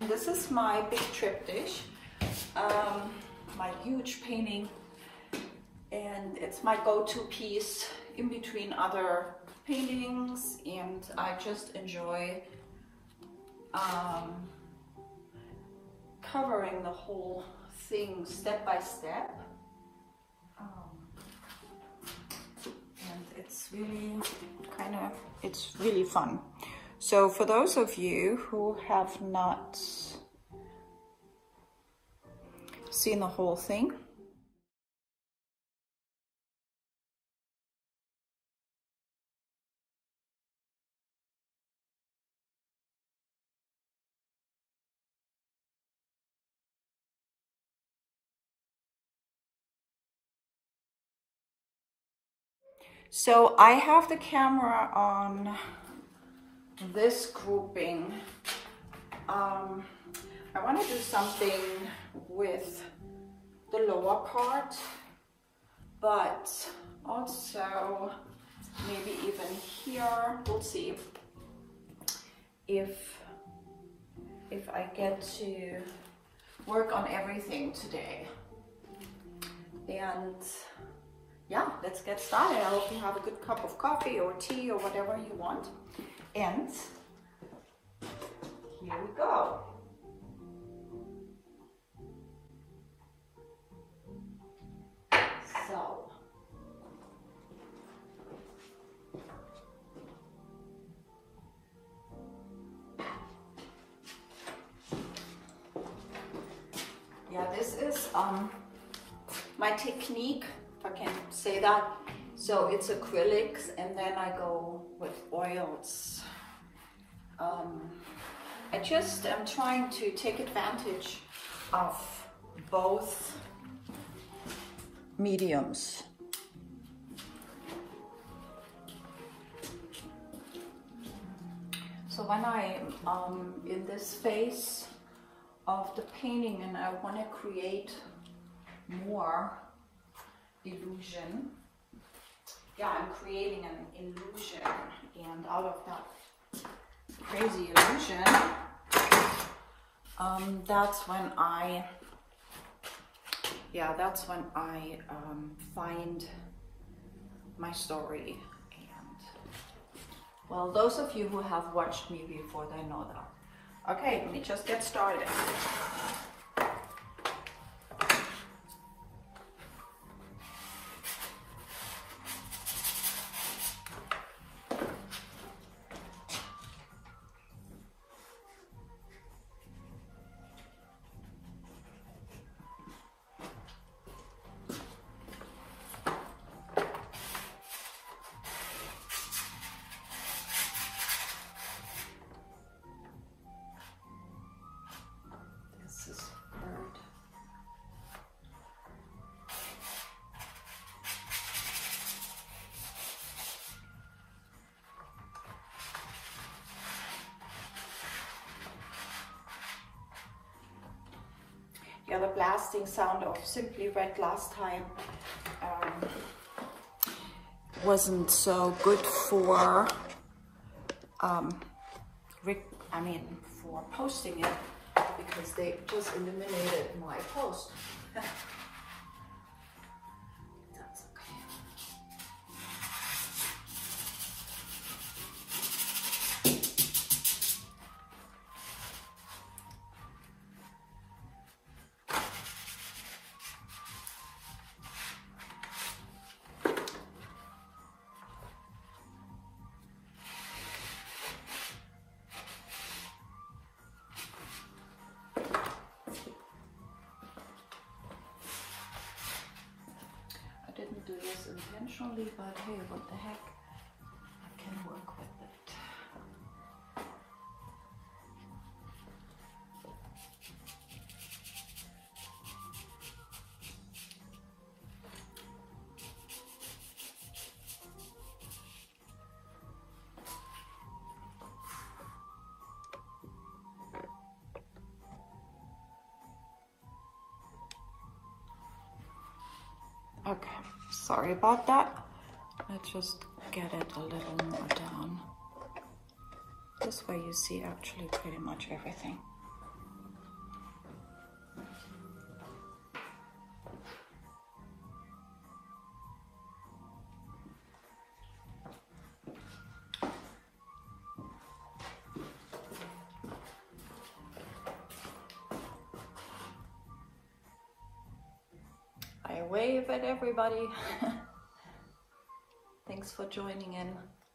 This is my big triptych, my huge painting, and it's my go-to piece in between other paintings, and I just enjoy covering the whole thing step by step. And it's really it's really fun. So for those of you who have not seen the whole thing, so I have the camera on this grouping. I want to do something with the lower part, but also maybe even here. We'll see if I get to work on everything today. And yeah, let's get started. I hope you have a good cup of coffee or tea or whatever you want. And here we go. So, yeah, this is my technique, if I can say that. So it's acrylics, and then I go with oils. I just am trying to take advantage of both mediums. So when I'm in this phase of the painting and I want to create more illusion, yeah, I'm creating an illusion, and out of that crazy illusion, that's when I find my story. And well, those of you who have watched me before, they know that. Okay, let me just get started. Yeah, the blasting sound of Simply Red last time wasn't so good for for posting it, because they just eliminated my post. That's okay. Do this intentionally, but hey, what the heck, I can work with it. Okay, sorry about that. Let's just get it a little more down. This way you see actually pretty much everything. wave at everybody. Thanks for joining in.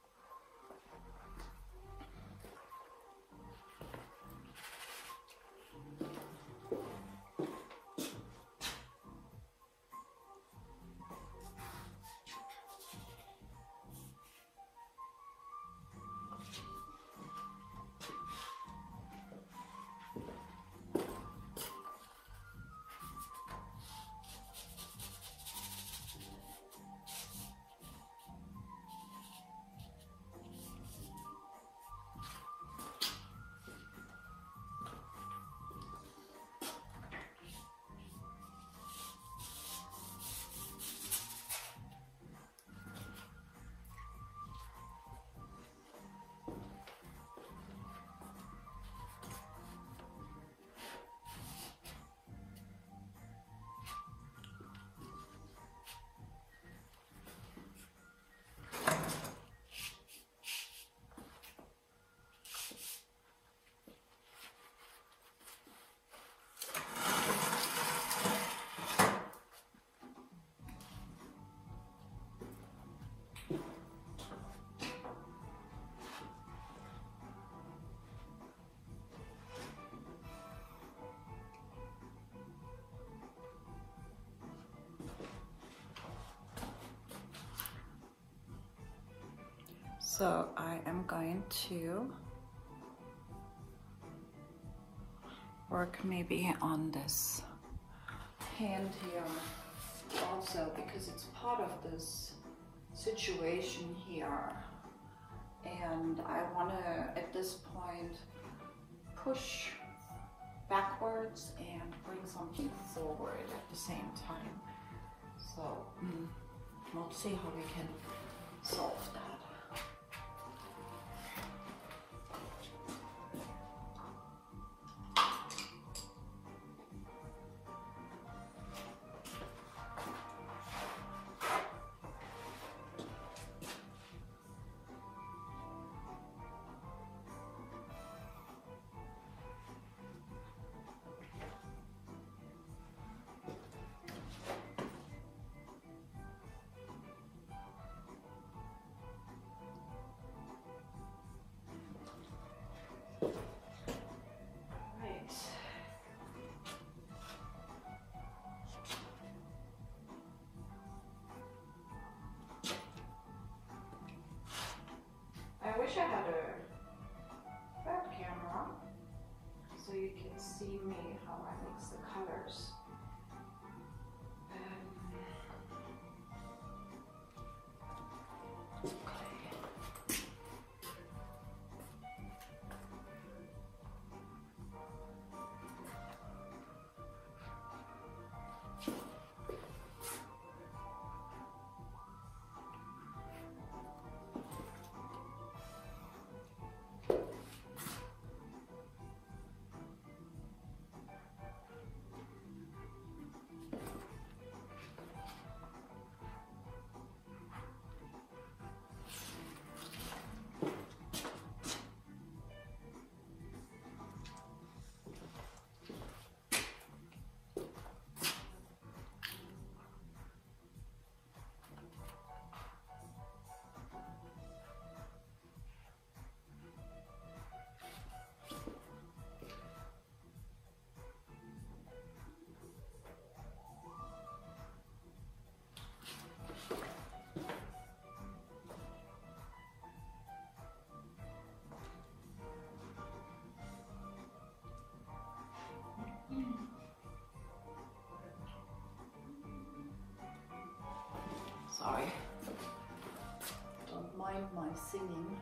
So I am going to work maybe on this hand here also, because it's part of this situation here, and I want to at this point push backwards and bring something forward at the same time. So we'll see how we can solve that. I wish I had a web camera so you can see me how I mix the colors. Sorry, don't mind my singing.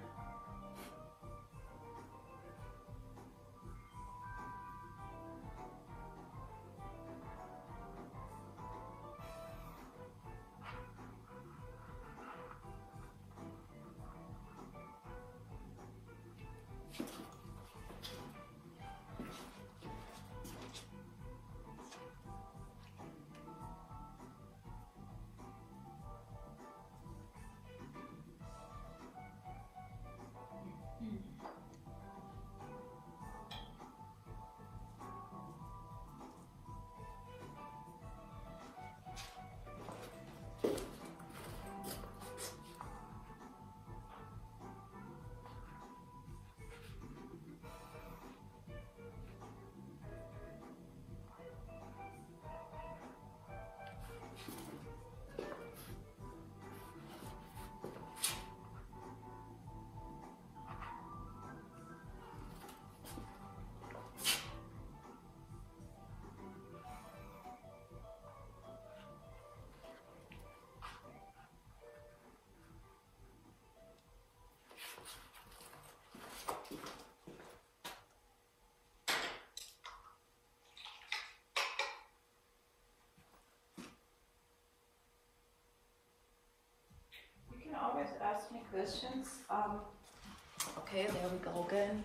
guys ask me questions. Okay, there we go again.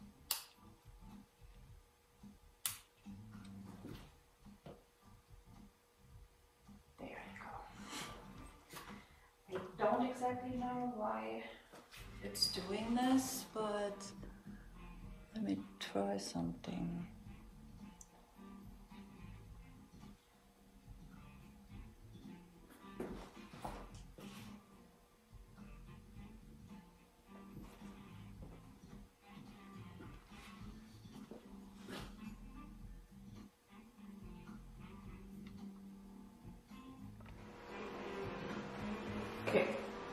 There you go. I don't exactly know why it's doing this, but let me try something. Okay.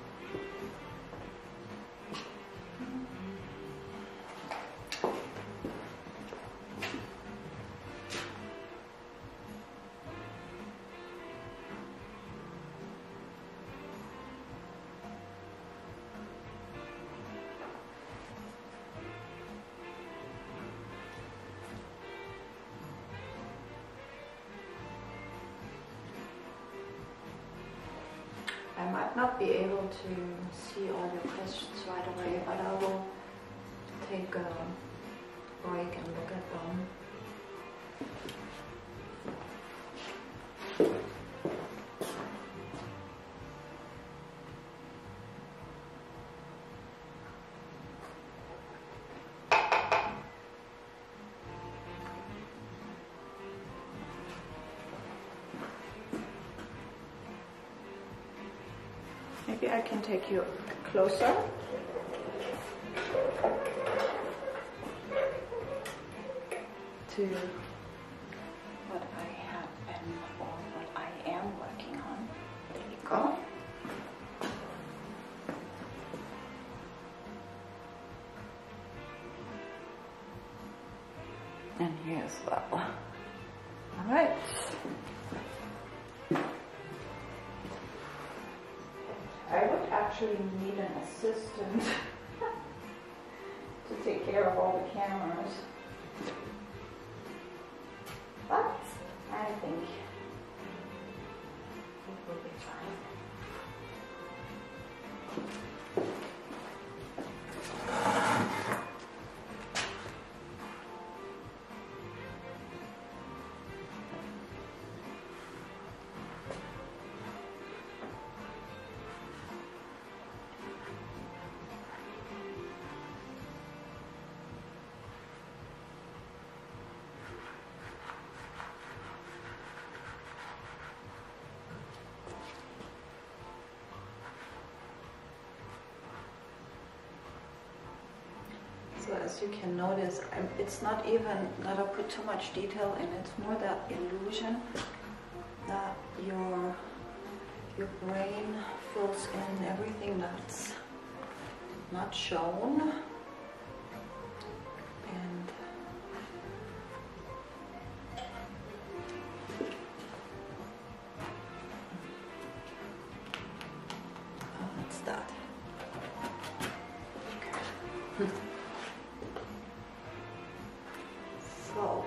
I might not be able to see all your questions right away, but I will take a break and look at them. Maybe I can take you closer. To what I have been or what I am working on. There you go. And here as well. All right. I would actually need an assistant to take care of all the cameras. But I think it will be fine. So as you can notice, it's not even that I put too much detail in, it's more that illusion that your brain fills in everything that's not shown. And oh, that's that. Okay. So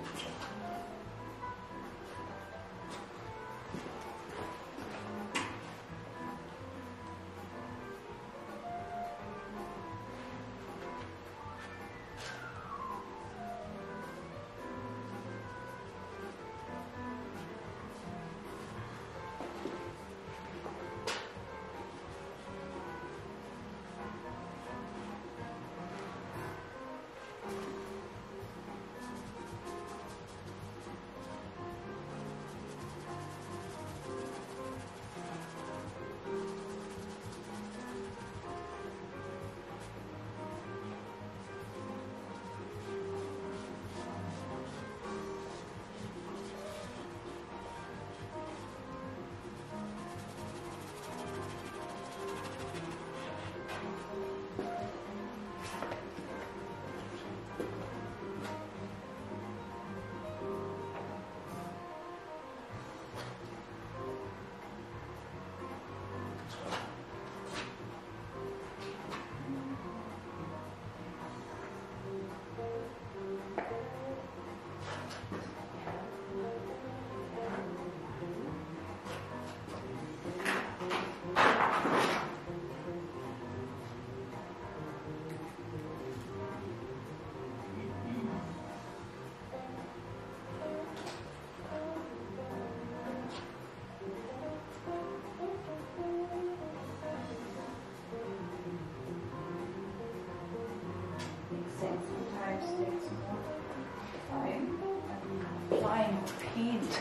Sometimes takes more time than applying paint.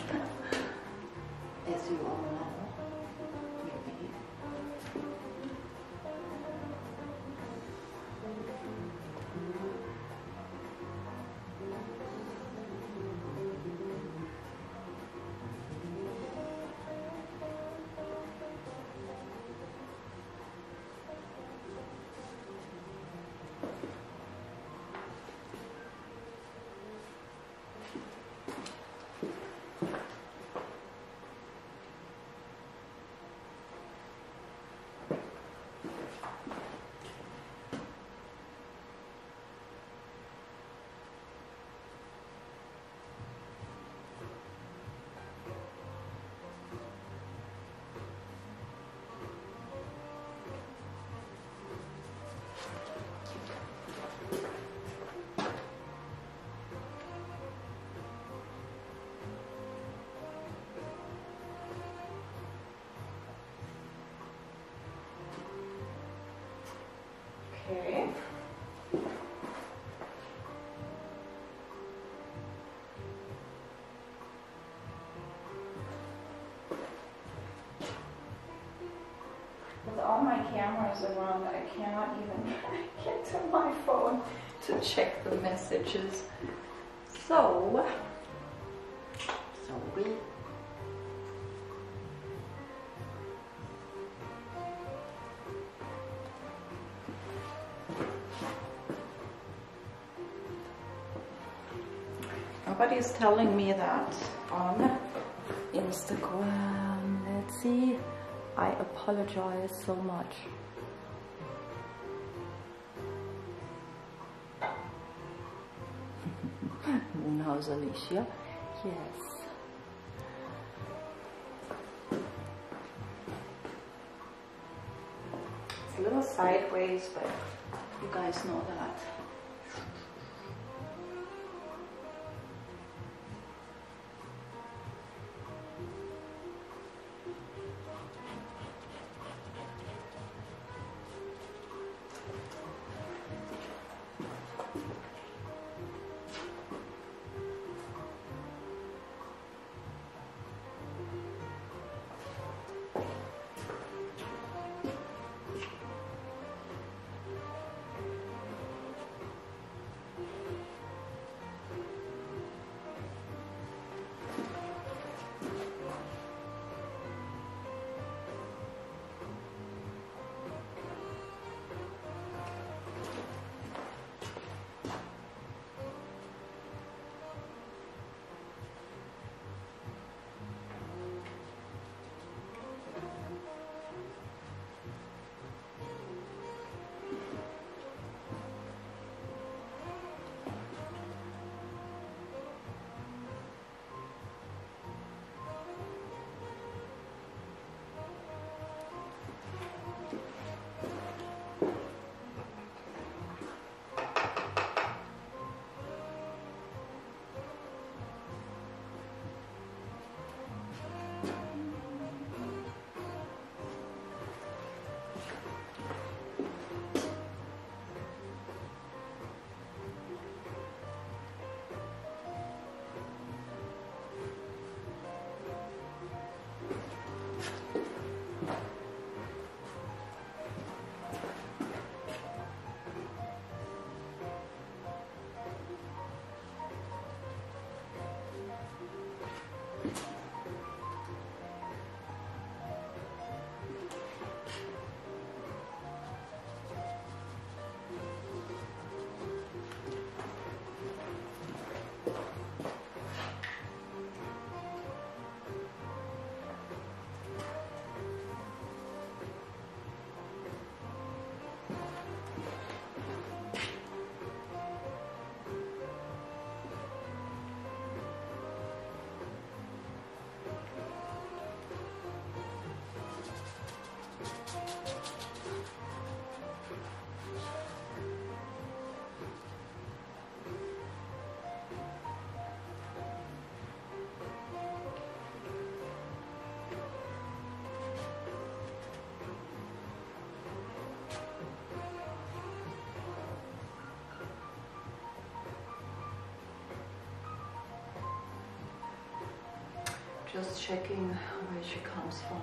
As you all know, maybe. Okay. With all my cameras around, I cannot even get to my phone to check the messages. So we Nobody's telling me that on Instagram. Let's see. I apologize so much. Moonhouse Alicia. Yes. It's a little sideways, but you guys know that. Just checking where she comes from.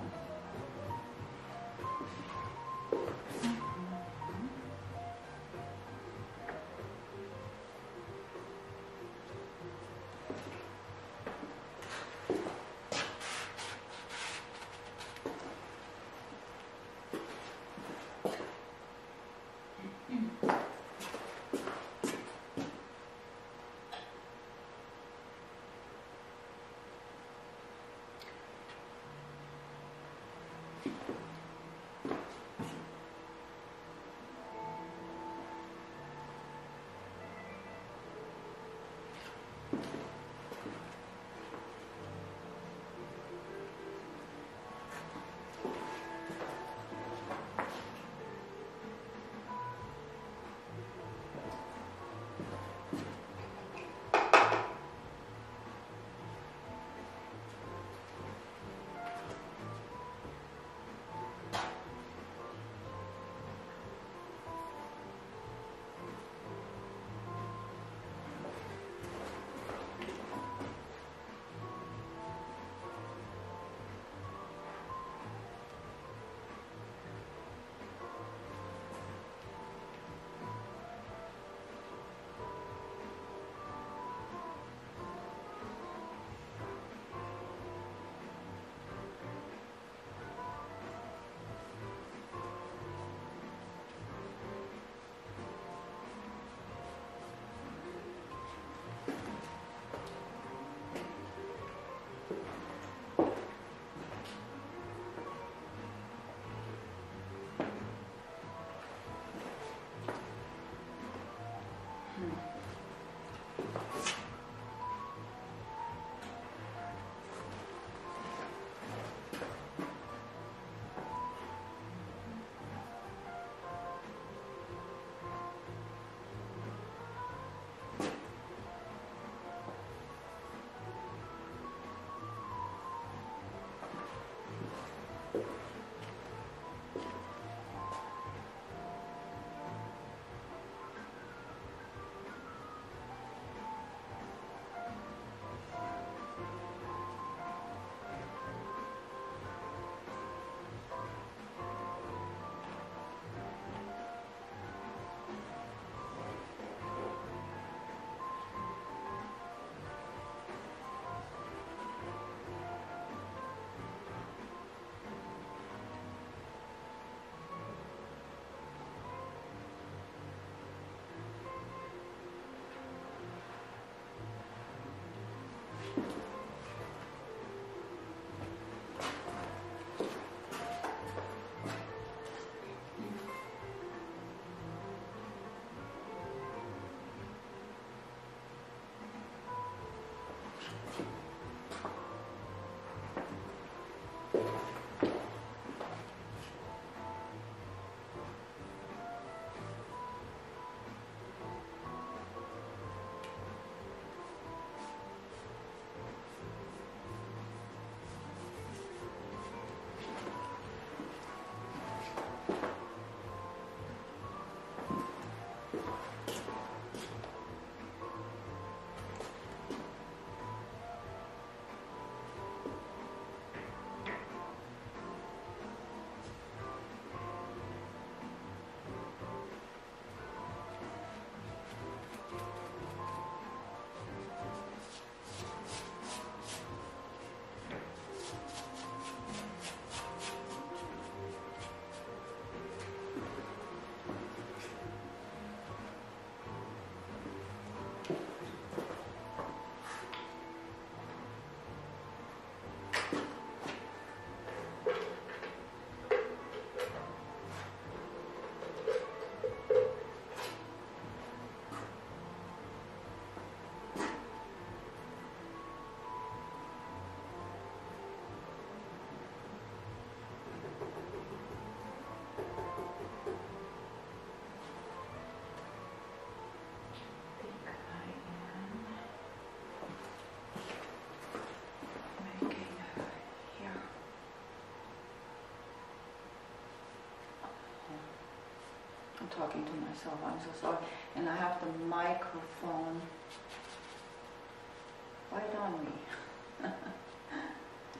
Talking to myself, I'm so sorry. And I have the microphone right on me.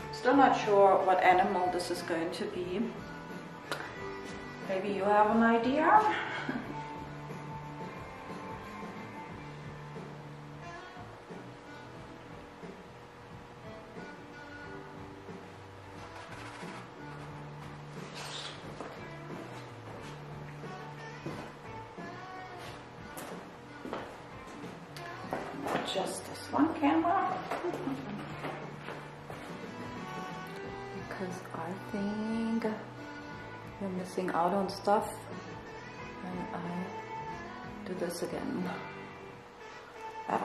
Still not sure what animal this is going to be. Maybe you have an idea? Just this one camera. Because I think you're missing out on stuff and I do this again. Better.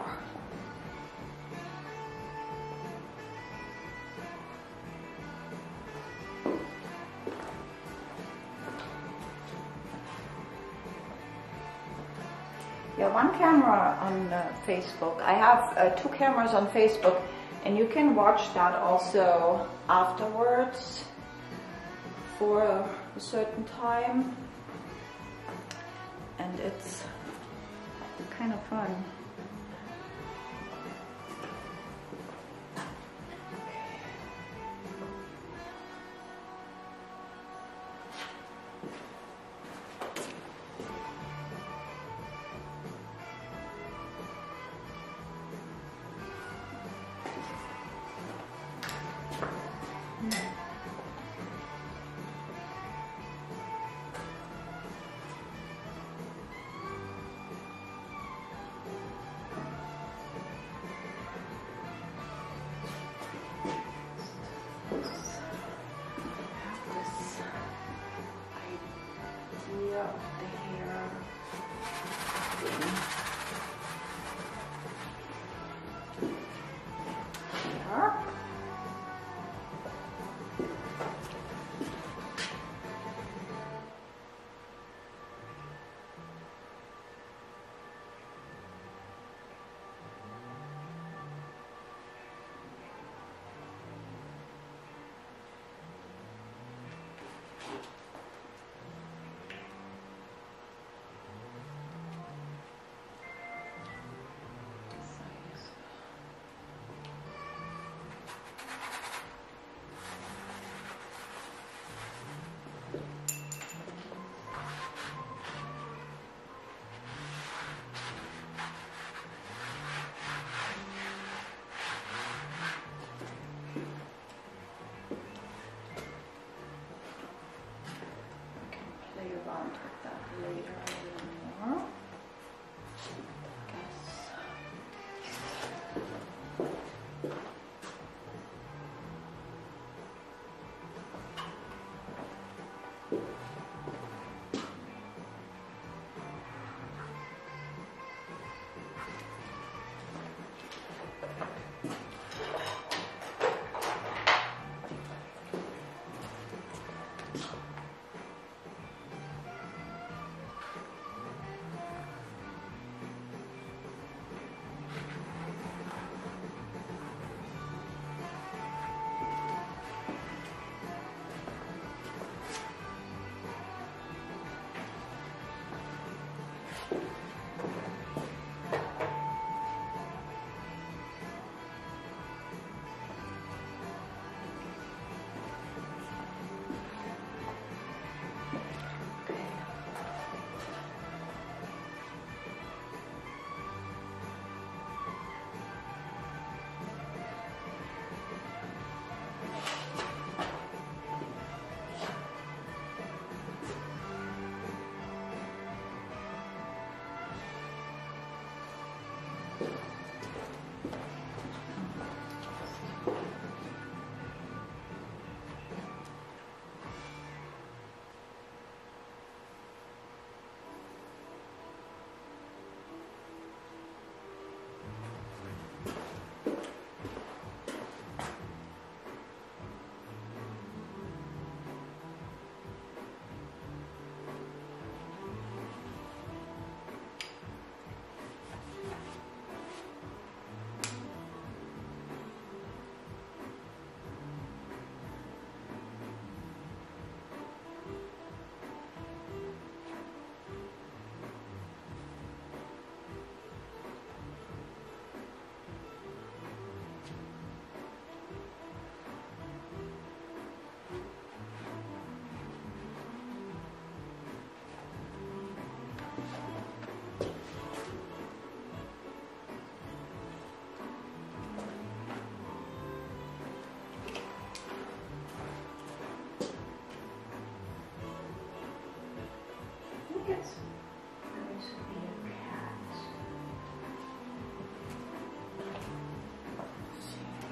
Yeah, one camera on Facebook. I have 2 cameras on Facebook, and you can watch that also afterwards for a certain time, and it's kind of fun.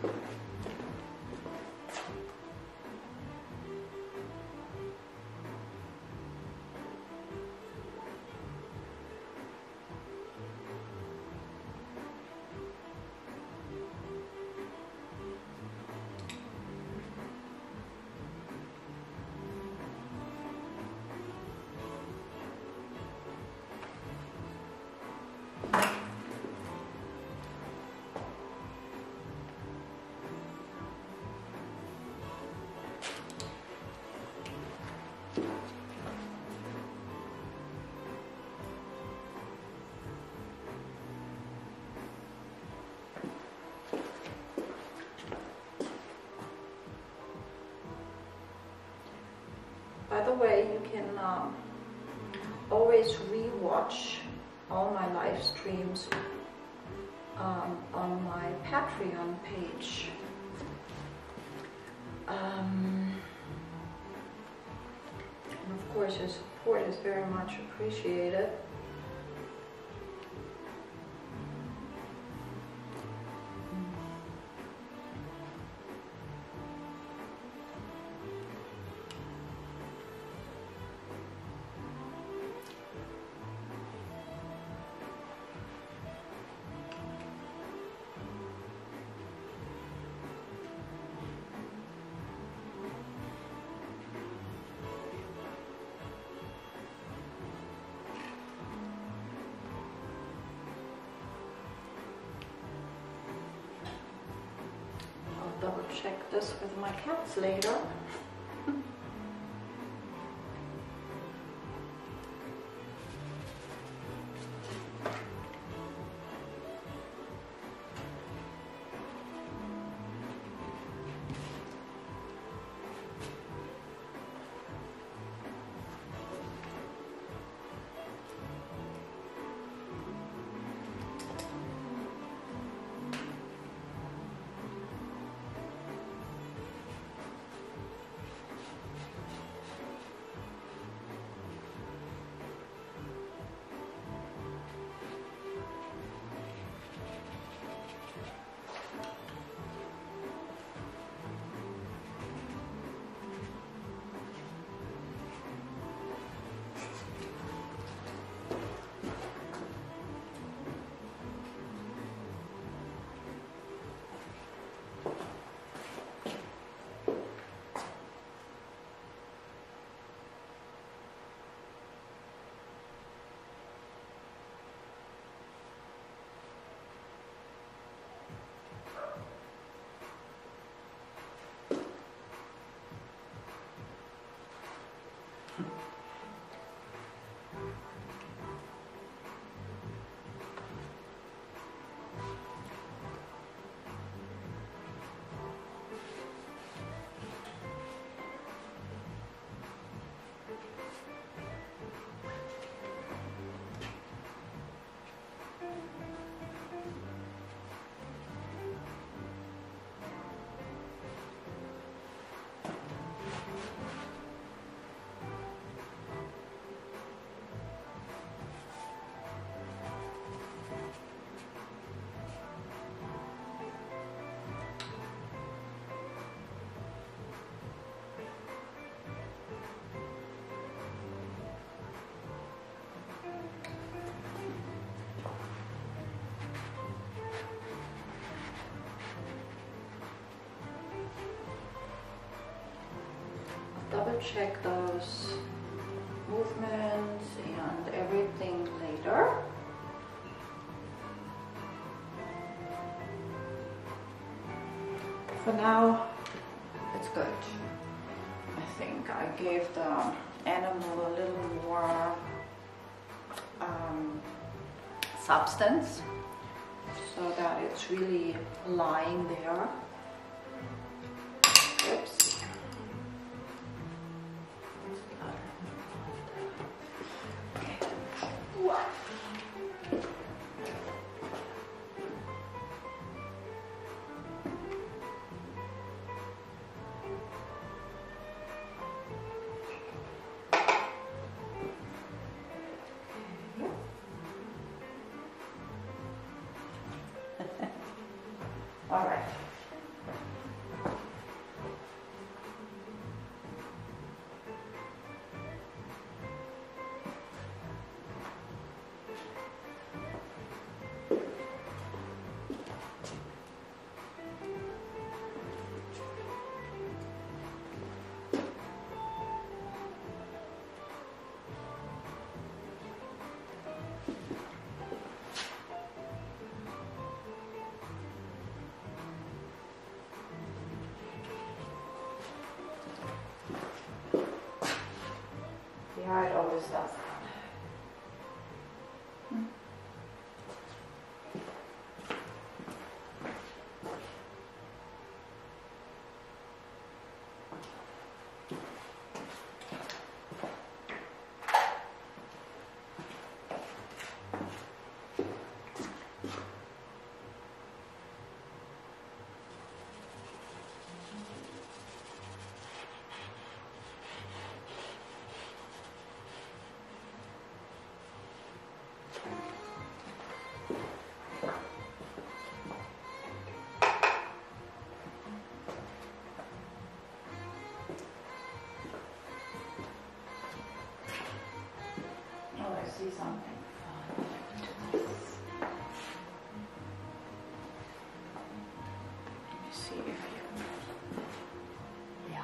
By the way, you can always re-watch all my live streams on my Patreon page. And of course, your support is very much appreciated. Double check this with my cats later. Double check those movements and everything later. For now, it's good. I think I gave the animal a little more substance so that it's really lying there. Oops. All right. Yeah, it always does. Oh, I see something. Let me see if you... Yeah.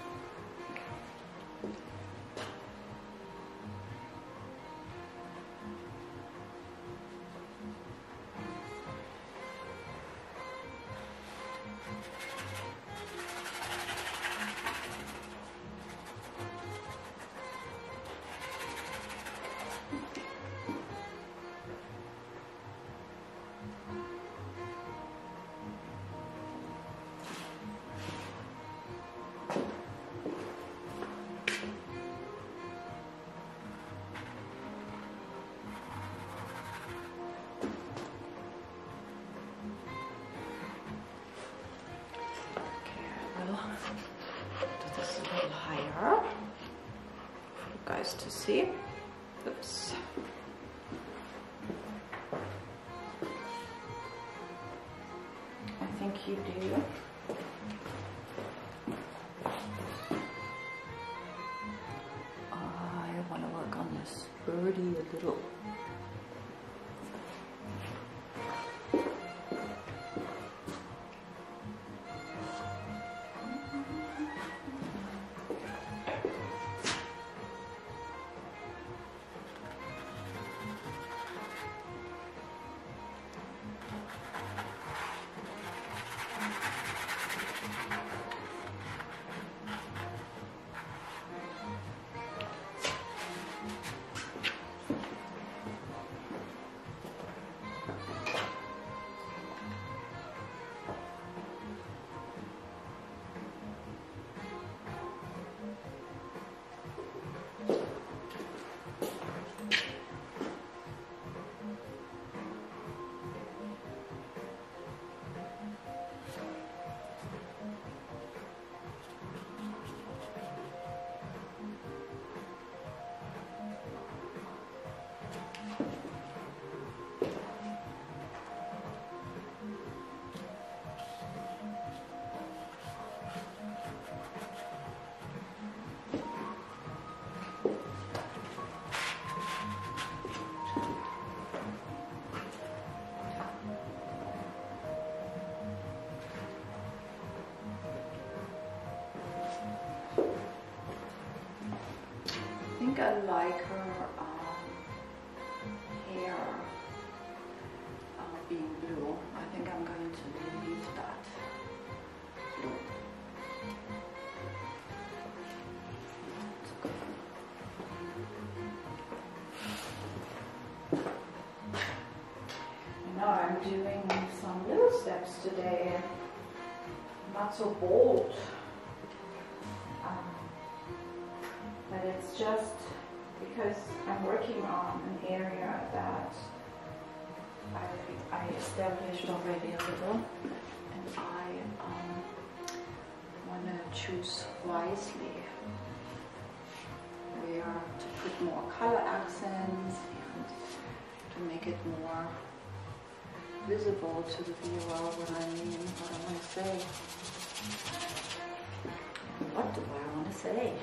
Do this a little higher for you guys to see. Oops. I think you do. I want to work on this birdie a little. I think I like her hair being blue. I think I'm going to leave that blue. Now I'm doing some little steps today, not so bold. But it's just because I'm working on an area that I established already a little, and I want to choose wisely where to put more color accents and to make it more visible to the viewer what I mean, what I want to say? What do I want to say?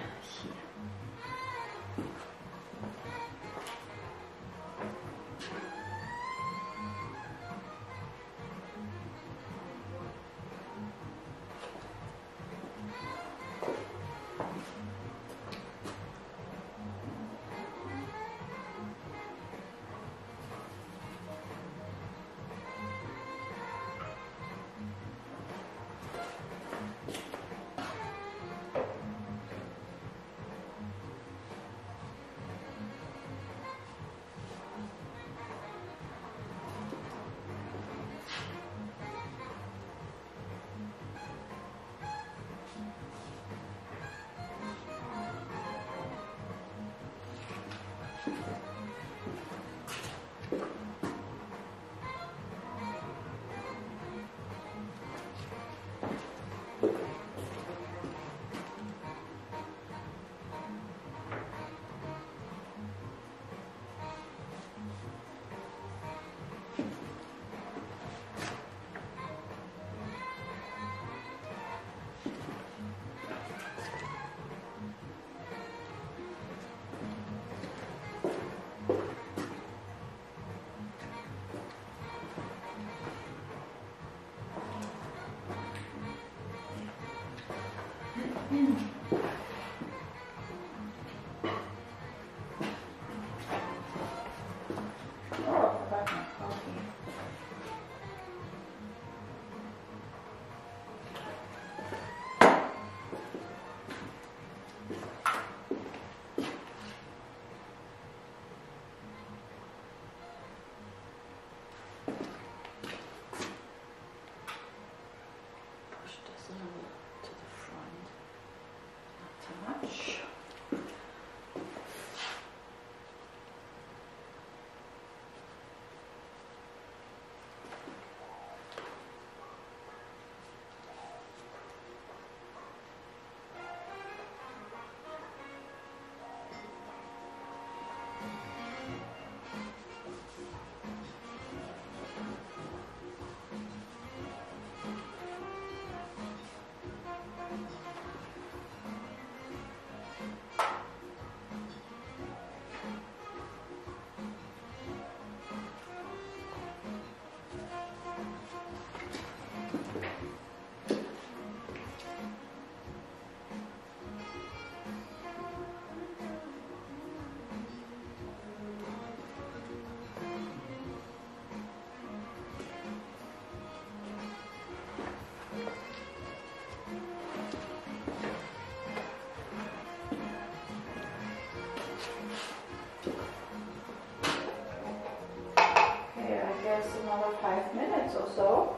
Another 5 minutes or so,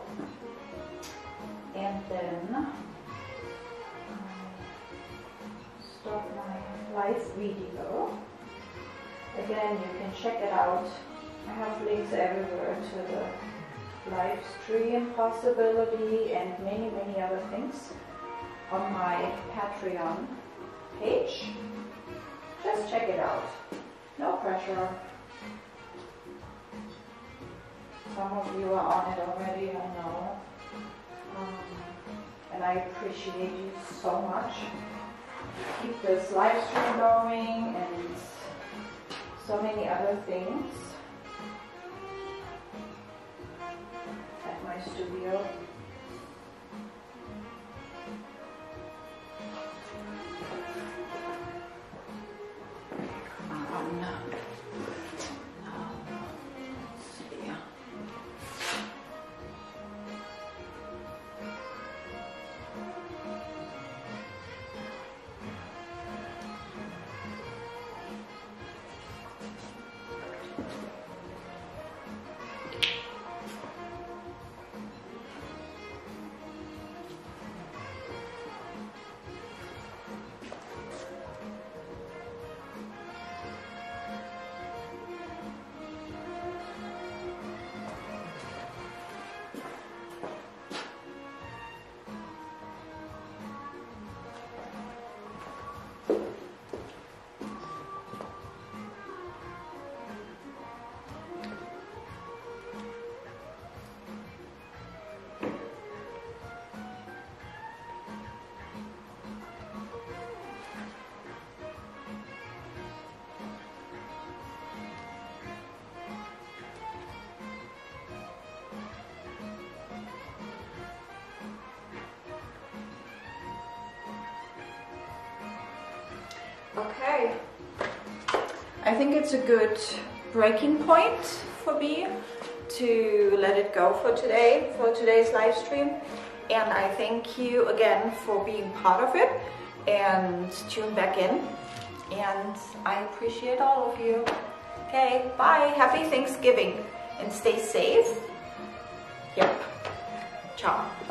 and then start my live video. Again, you can check it out. I have links everywhere to the live stream possibility and many other things on my Patreon page. Just check it out. No pressure. Some of you are on it already, I know. And I appreciate you so much. Keep this live stream going and so many other things at my studio. Okay. I think it's a good breaking point for me to let it go for today, for today's live stream. And I thank you again for being part of it and tune back in. And I appreciate all of you. Okay, bye. Happy Thanksgiving and stay safe. Yep. Ciao.